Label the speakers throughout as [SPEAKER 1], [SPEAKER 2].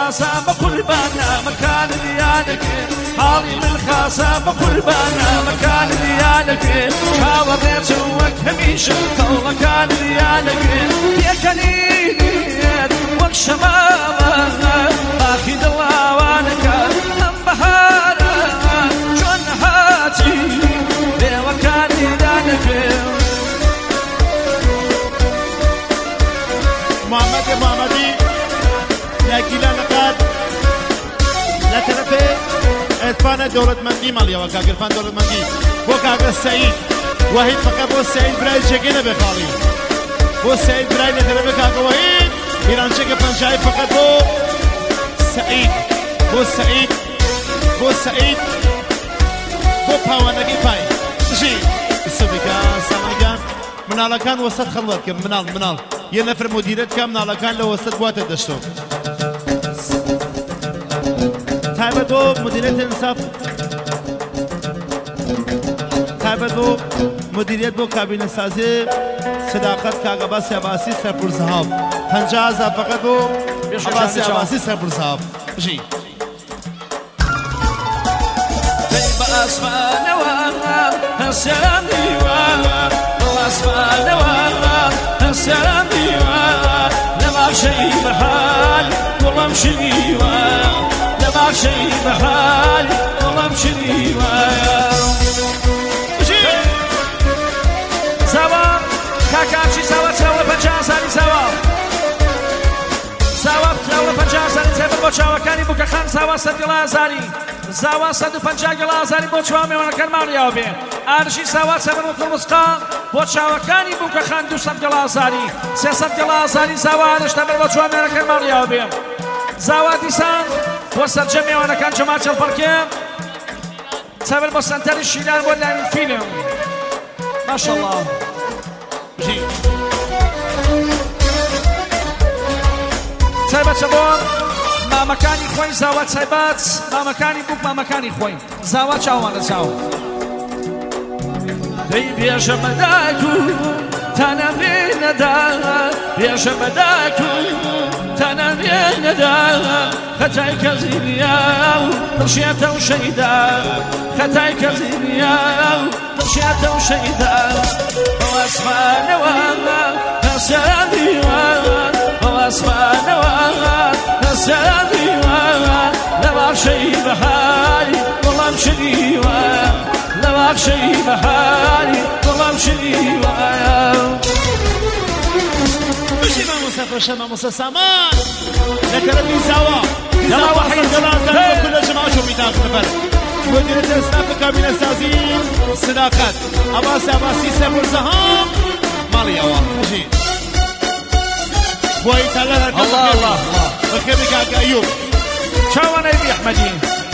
[SPEAKER 1] خاصة بقربانا مكان ديانك حالي من خاصة بقربانا مكان ديانك شاورت وكميش كل مكان ديانك يكنيني وكشمامة باخي دواوانك هم بهارة جون هاتي بمكان ديانك
[SPEAKER 2] محمدي لكن لقد لا ترفي ادفان دولة مندي ماليا وكاكر فان دولة مندي وكاكر سعيد وحيد فقط بو سعيد براي شكينا بخالي بو سعيد براي نترفي كاكر وحيد ایران شك پنجای فقط بو سعيد بو سعيد بو پاوانگی پای جي السبكة سامعكان منال كان وسط خلوات كم منال ينفر مديرت كم منال كان لو وسط بوات الدشتو تابعو مديرية الانصاف تابعو مديرية بو كابين سازي صداقت كاغباس عباسي سرپور صاحب 50,000 فقط بو عباس عباسي سرپور صاحب جي
[SPEAKER 1] بأسمان وراء السلام ديوان بأسمان وراء السلام ديوان لما شيء بحال والله مشيوان لما شيء بحال والله مشيوان سوا كاكاشي سوا 50 سالي سوا 50 سالي سبب بوشاوا كاني بوكا خان سوا 100 زاري زاوا 150 گلازاری بۆ چوار میوانەکان ماڵیاوە بێ ئارشی ساوا سەبەر مسقا بۆ چاوەکانی بووکە خان 200 گلازاری 300 گلازاری زاوا ئارش تەبەر بۆ چوار میوانەکان ماڵیاوە بێ زاوا دیسان بۆ سەرجە میوانەکان جەماعەت چەڵپەڕکێ سەبەر بۆ سەنتەری شیلان بۆ لایەن فیلم ماشەڵڵا سایبەتە بۆ مامەکانی خۆی زاوا چایبات مامەکانی بووک مامەکانی خۆی زاوا چاوانە چاو دەی بێژە بەداک و تەنەبێنەدا بێژە بەداک و تەنەبێنەدا خەتای کەسی نییە و دڵشێتە و شەیدا خەتای کەسی نییە و دڵشێتە و شەیدا بەو ئەسمانەوە هەسەران دیوان بەو ئەسمانەوە هەسەران دیوان لەوار شەی بەهاری وەڵام شەریوان لەوار شەی بەهاری وەڵام شەریوان
[SPEAKER 2] بشي ما مسافر شما موسى سامان لكرمي سوا يلا وحيد جلال كل جماعة شو بيتاك نفر مديرية الإسلام كابينة سازين صداقات عباسي سبور زهام مالي أوا بشي بوي تلا
[SPEAKER 1] الله الله
[SPEAKER 2] وكيفك يا أيوب
[SPEAKER 1] شاوانا يبي أحمدي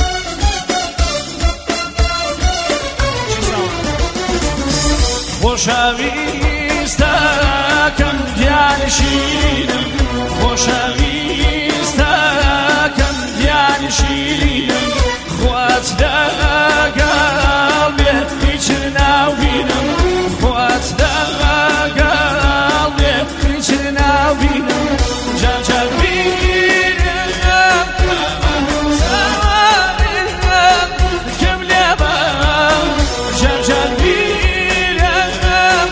[SPEAKER 1] خۆشەویستەکەم گیانشینم خۆشەویستەکەم گیانشینم خوات لەگەڵ بێ هیچ ناوبینم خوات لەگەڵ بێ هیچ ناوبینم جاجەبینم سەوارم کەم لێبم جاجەبینم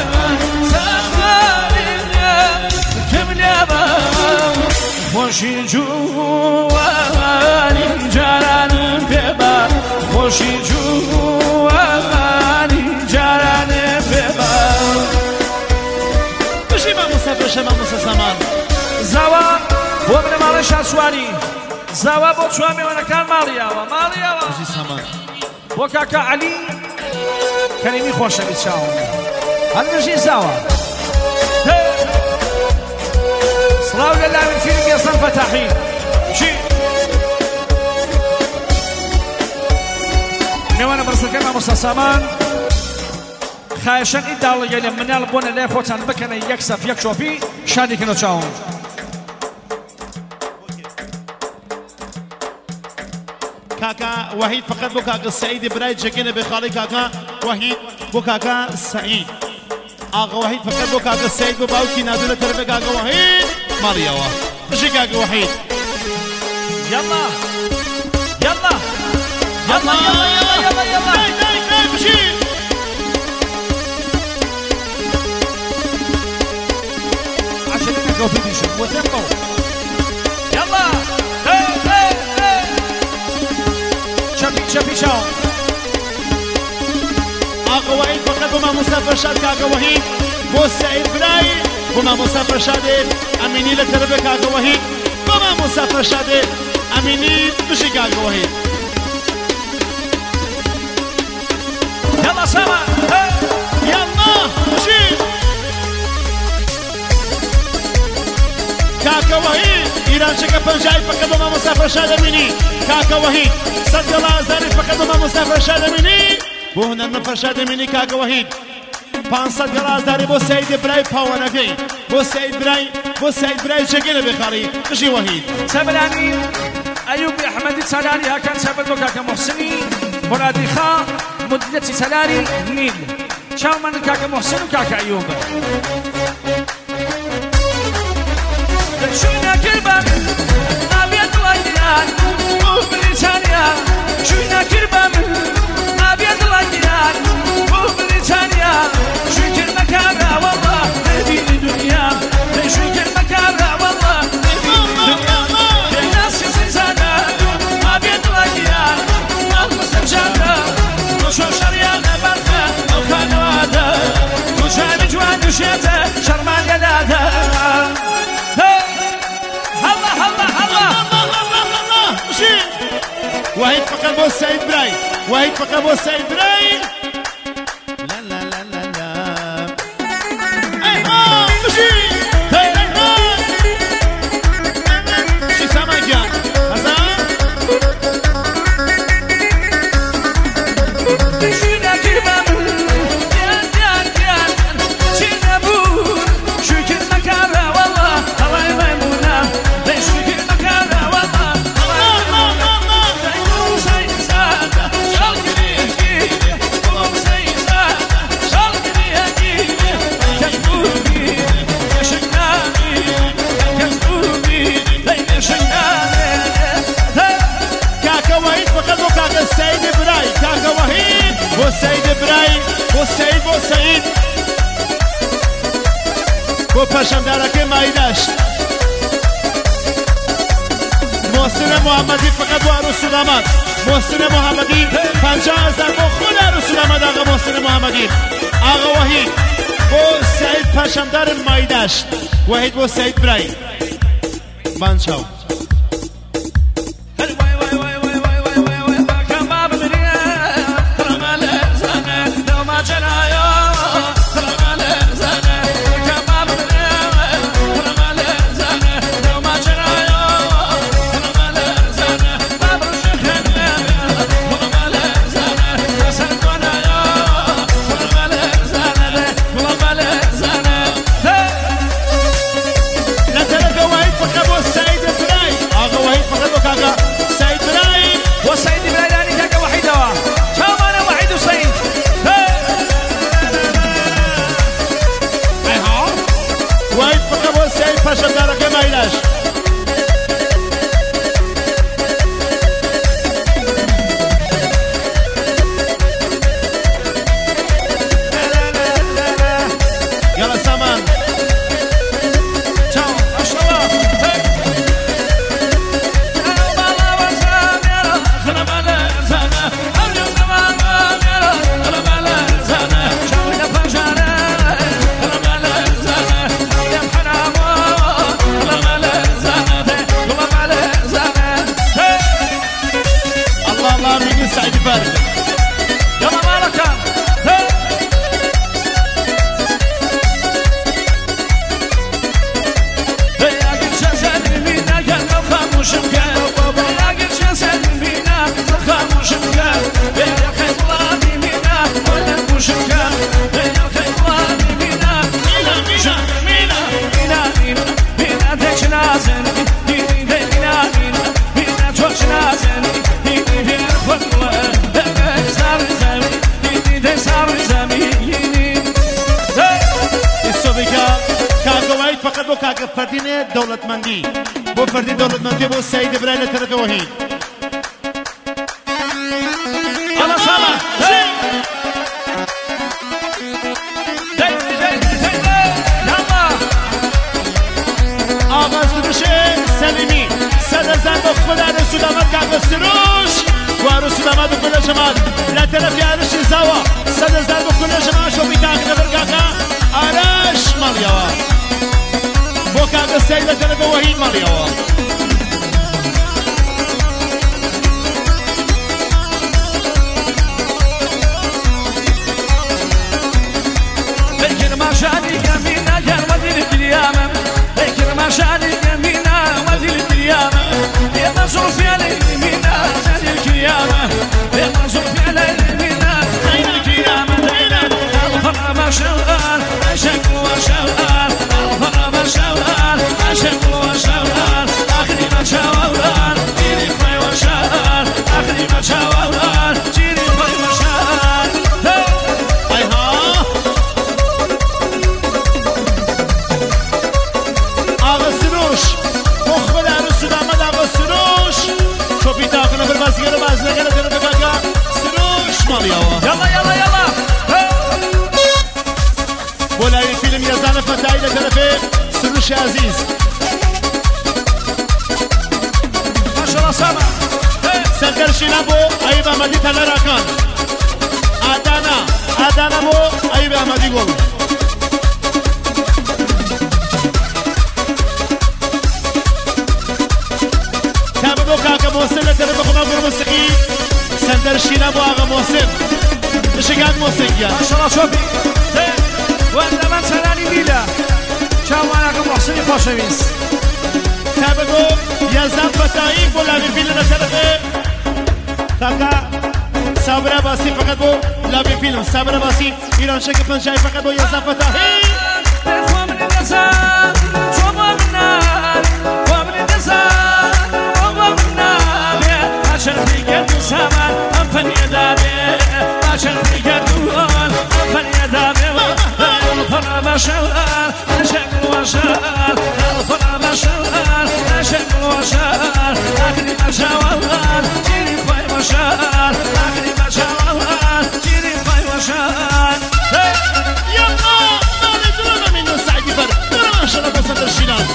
[SPEAKER 1] خۆشی جوانی جارانم پێبا خۆشی جوانی جارانم پێبا
[SPEAKER 2] بشي ما مسافر شما موسى سامان
[SPEAKER 1] زاوا بۆ بنە ماڵی شاسواری زاوا بۆ چوار میوانەکان ماڵیاوە
[SPEAKER 2] بشي سامان
[SPEAKER 1] بۆ کاکە عەلی کەریمی خۆشەویست چاوم هەڵبژی زاوا سڵاو لە لاوین فیلم گێسان فەتاحی چی میوانە بەرزەکەی مامۆستا سامان خایشەن ئیداڵەگە لە مناڵ بۆنە لای خۆتان بکەنە یەک سەف یەک چۆپی شادیکەنەوە چاوم
[SPEAKER 2] كاكا وحيد فقط بو كاكا سعيد براي جكينا بخالي كاكا وحيد بو كاكا سعيد آغا وحيد فقط بو كاكا سعيد بو باوكي نادونا تربي كاكا وحيد مارياوا بشي كاكا وحيد
[SPEAKER 1] يلا يلا يلا يلا يلا يلا
[SPEAKER 2] داي بشيل
[SPEAKER 1] عشان نلقوا في ديشن وتمو يلا شبي شاو
[SPEAKER 2] آقا وحید فقط با من مسافر شد که آقا وحید با سعید برای با من مسافر شده امینی لطرفه که آقا وحید با من مسافر شده امینی بشی که آقا وحید
[SPEAKER 1] يلا سما
[SPEAKER 2] يلا بشي كاكا وحيد إيران شكا بنجاي فقط با من مسافر شده امینی كاكا وحید صد الله ازاری فقط با من مسافر شده امینی بو هنر نفر شده امینی كاكا وحید 500 گلاس داری بو سعید برای پاونگی بو سعید برای چگونه بخاری بشی وحید
[SPEAKER 1] سبلاني أيوب أحمد سلاري ها كان سبب كاكا محسني مرادي خا مدتي سلاري نيل شاو من كاكا محسن وكاكا أيوب شوينا كربان أبيض الأيديان وبريطانيا شوينا كربان أبيض الأيديان وبريطانيا شوي كلمة كابرة والله نبي الدنيا شوي كلمة كابرة والله نبي الدنيا الناس يزيزانا أبيض الأيديان المسلم جانا وشو شريانا برنا وكانوا هذا وشان جوان وشيته شرمان يدادا
[SPEAKER 2] وحيد فقط بو سعيد براي وحيد فقط بو سعيد براي لا لا لا لا لا ايوه مشي شي سامعك هذا
[SPEAKER 1] شينا كربان يا شينا بو شو كلمة كابرة والله الله يميمونا شو كلمة كابرة والله
[SPEAKER 2] كاكا وحيد فقط بو كاكا سعيد براي كاكا وحيد بو سعيد براي بو سعيد بو پشم درکه مایدش محسن محمدی فقط بو عروس داماد محسن محمدی 50,000 بو خود عروس داماد آقا محسن محمدی آقا وحید بو سعید پشم در مایدش وحید بو سعید برای بانچاو فقط بو كاكا فردين دولتمندي بو فردي دولتمندي بو سعيد ابراهيم لطرف وحيد
[SPEAKER 1] يلا سلام
[SPEAKER 2] آغاز بشه سلیمی صدر زن با خود رسول آمد که سروش و رسول آمد و کل جماعت لطرف عرش زوا صدر زن با کل جماعت شو بیتاق نفر کاکا عرش مالیاوا بو کاکا سید لطرف وحید مالیاوا
[SPEAKER 1] فكر ما شاني يمينا يا ودي القيامة فكر ما شاني يمينا ودي القيامة يا منصور في اليمينا زين القيامة يا منصور في اليمينا زين القيامة الفرح ما شغال عشق وشغال الفرح ما شغال عشق وشغال آخري ما شغال جيني خوي وشغال آخري ما شغال جيني خوي وشغال يلا يلا يلا
[SPEAKER 2] ولا فيلم يزال فتاي لطرفه سروش عزيز
[SPEAKER 1] ما شاء الله سامع
[SPEAKER 2] سرکر شیلابو ایوب احمدی تلراکان آدانا بو ایوب احمدی گل تابعو کاکا محسن لطرف خمام موسیقی سندر شیلابو آقا محسن شکاک محسن گیا
[SPEAKER 1] ما شاء الله شوفي وأنا من سناني بيلا شاوانا محسن خوشويس
[SPEAKER 2] تابعو یزدان فتایی بولا فیلم لطرفه کاکا صبر باسی فقط بو لابی فیلم صبر باسی ایران شک پنجای فقط بو یزدان فتایی
[SPEAKER 1] ومن النزال ومن النار ومن النزال ومن النار عشان تيجي سامان أفن يدابي عشان تيجي أفن يدابي الفرع ما شغال عشان وشغال الفرع ما شغال عشان وشغال آخري ما شغال جيني فاي وشغال آخري ما شغال جيني فاي وشغال
[SPEAKER 2] يلا مالي دولنا منه سعيد فرق دولنا ما شاء الله بسند الشيلان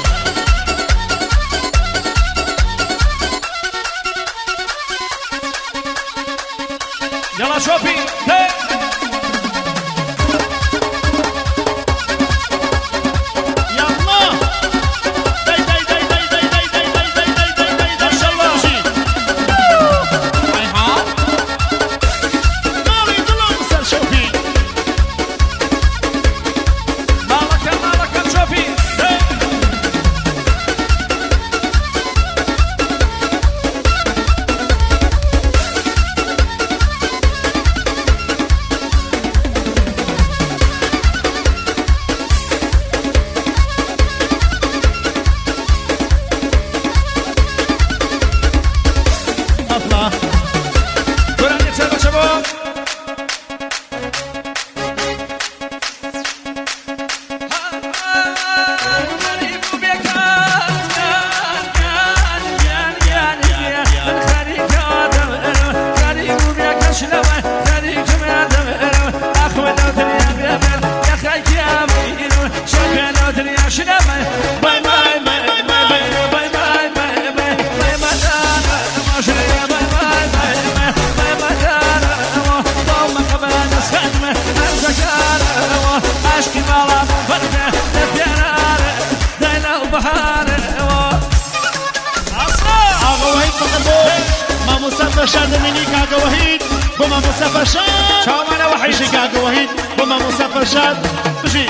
[SPEAKER 1] يلا شوفي
[SPEAKER 2] شاد مني كاكا وحيد بما مصطفى شاد
[SPEAKER 1] شاو معنا وحيد
[SPEAKER 2] بشي كاكا وحيد بما مصطفى شاد بشي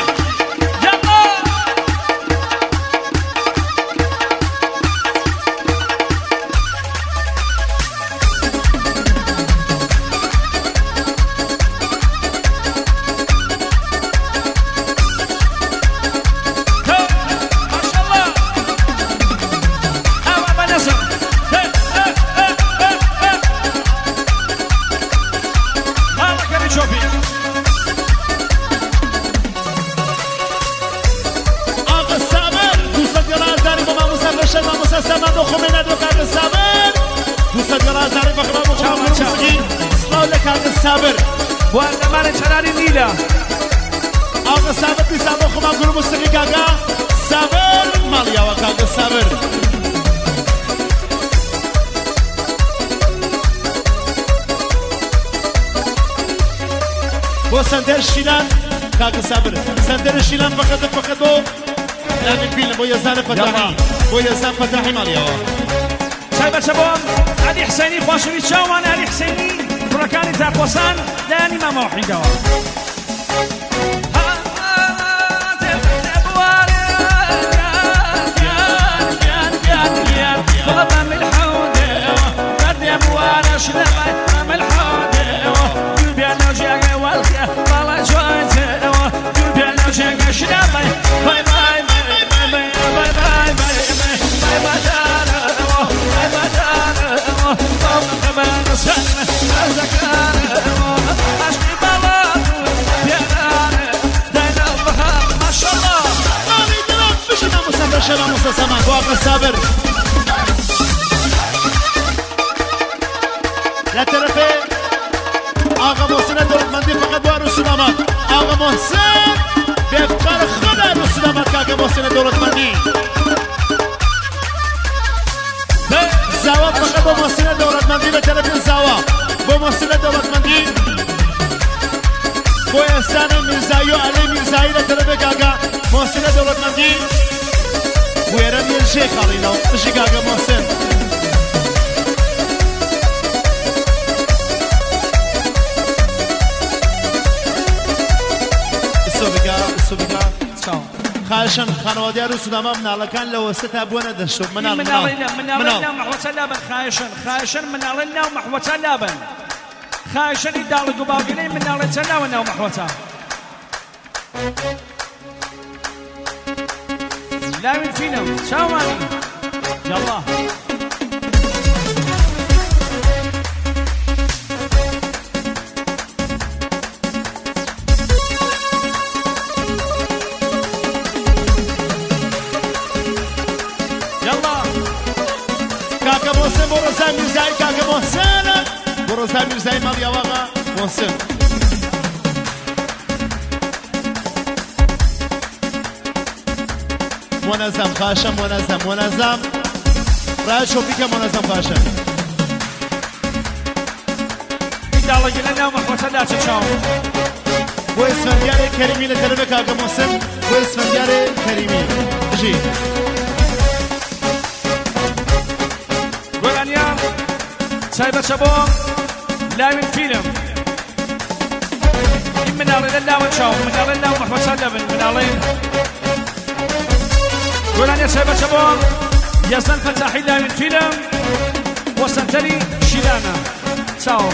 [SPEAKER 2] سما بخومنا دو كاغ الصابر دوسا جراز عارف بخرا بخوم مسكين سلاو لكاغ الصابر
[SPEAKER 1] وانا مالي شراري نيلا
[SPEAKER 2] آغا صابر بيسا بخوم أقول مسكين كاغا صابر ماليا وكاغ الصابر بو سندر شيلان كاغ الصابر سندر شيلان فقط بو لامن فيلم بو يزان فتاحي بو يزان فتاحي ماليا
[SPEAKER 1] شايبة شباب علي حسيني خواشوي تشاوان علي حسيني بركاني تاقوسان لاني ما موحيدة طلبا من الحودة قد يبوانا شنبا من الحودة قلبي انا وجاقة والقى والله جوانته قلبي انا وجاقة شنبا باي باي باي باي باي باي باي باي ما شاء الله
[SPEAKER 2] مش انا مسافر شباب مسافر واقع الصابر لا ترفي آغا محسن دولتمندی فقط با رسولامات آغا محسن بفقار خدا رسولامات که آغا محسن دولتمندی زاوا فقط با محسن دولتمندی به طرف زاوا با محسن دولتمندی با احسان میرزایی و علی میرزایی به طرف آغا محسن دولتمندی ویرم یه شیخ آلینو بشی آغا محسن خاشن خانواده رسولما منالکان لوسط ابونا دشتو منال
[SPEAKER 1] محوة لابن خاشن منالنا ومحوة لابن خاشن يدال قباقلين منالنا ومحوة لا من فينا شاو ماني يلا
[SPEAKER 2] بروزا میرزایی کاغا محسن بروزا میرزایی مال یا واقع محسن منظم خاشم منظم رای شوفی که منظم خاشم
[SPEAKER 1] ایدالا گلنا محوطه دا چچاو
[SPEAKER 2] بو اسفندیار کریمی لطرف کاغا محسن بو اسفندیار کریمی جی
[SPEAKER 1] شايبة شباب لا من فيلم من على الله ونشاو من على الله ومحمد سلم من علين قول أن يا شايبة شباب يزن فتاحي لا من فيلم وسنتري شيلانا تشاو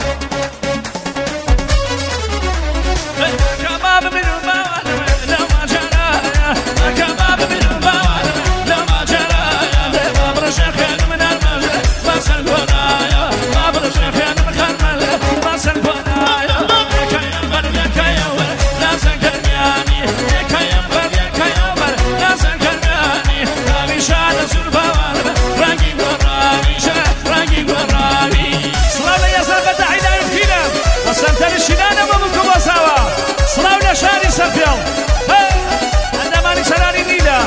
[SPEAKER 1] كباب من الموال لو ما جرايا كباب من الموال لو ما جرايا باب رشاخين من المجال بس الفنايا باب رشاخين من خرمل بس الفنايا كيمبر يا كيمبر لا سنكرنياني يا كيمبر لا سنكرنياني رامي شاد سرفوال رانجي قراني صلاة يا سلفة عيدا يمكنم وسنتر الشلانة ومنكم وسوا صلاة شاري سرفيل عندما نسراني نيلا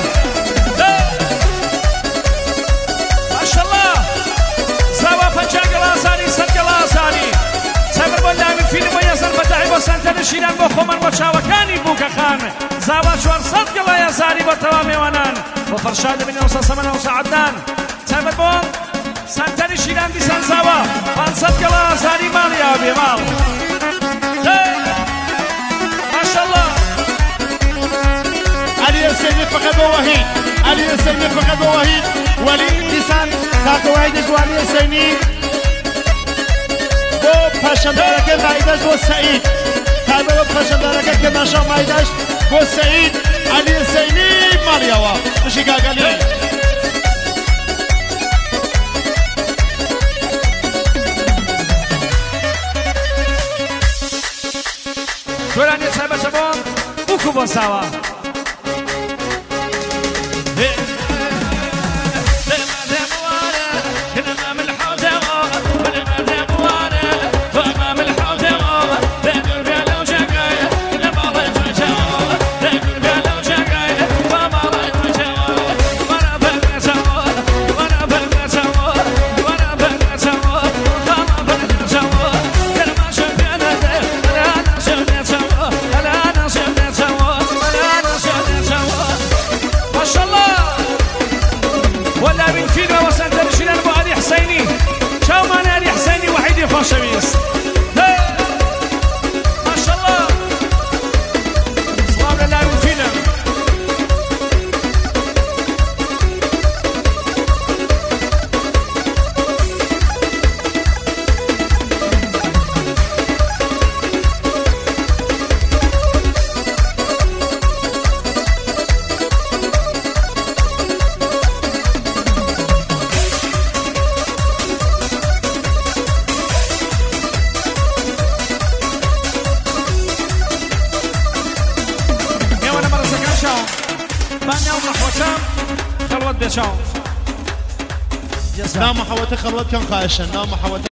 [SPEAKER 1] ما شاء الله زوا فنجاق الازاري سرق الازاري سبر بولا من فيلم ويزن بدعي وسنتر الشلان بخومن وشاوكاني بوكا خان زوا شوار صدق الازاري وتوامي ونان وفرشاد من اوسا سمن اوسا عدنان سبر بول سنتر الشلان دي سنزوا فانصدق الازاري مال يا ابي مال ما شاء الله
[SPEAKER 2] علي السيد فقط وحيد علي السيد فقط وحيد ولي لسان كاكو وحيدك وعلي السيد بو پاشم دارك مايداش بو سعيد كايبه بو پاشم دارك كماشا مايداش بو سعيد علي السيد ماليوا مشي قاقالي
[SPEAKER 1] شوران يا صاحب شباب وكو بساوا واللاعبين فينا وسنتر شيلان ابو علي حسيني شاومان علي حسيني وحيد خوشويست ما شاء الله صواب للاعبين فينا
[SPEAKER 2] لا محاوته خلوت كان خايشا لا محاوته